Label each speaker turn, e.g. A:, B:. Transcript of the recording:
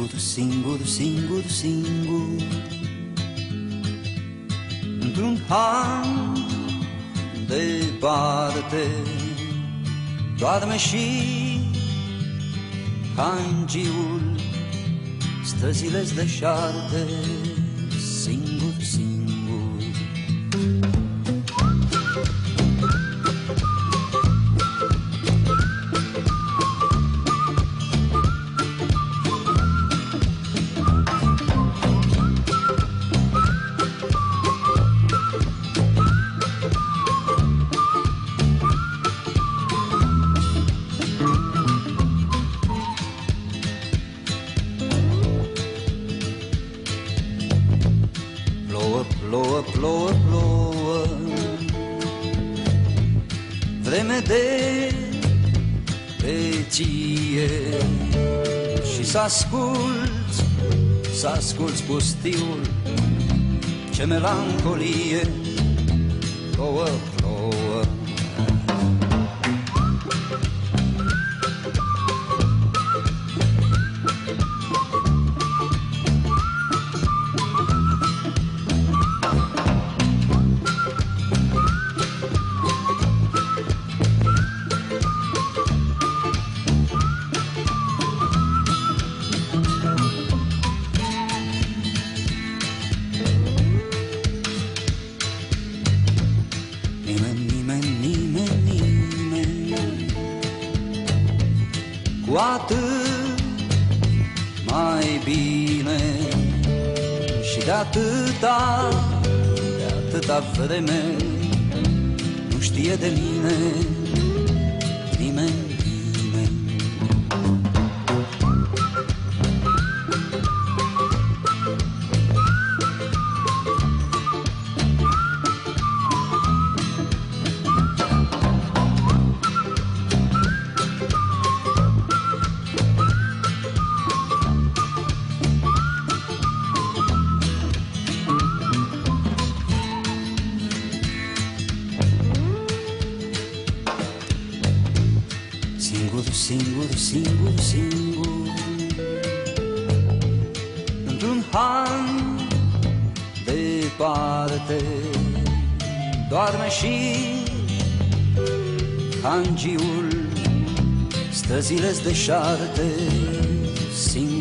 A: Singur, singur, singur, singur, într-un han departe, doarme și hangiul, străzile-s deșarte. Singur, singur, plouă, plouă, plouă, vreme de peție, și s-asculți pustiul, ce melancolie. Plouă, plouă, cu atât mai bine, și de atâta vreme nu știe de mine nimeni, nimeni. Singur, singur, singur, singur, într-un han departe, doarme și hangiul, străzile-s deșarte. Singur,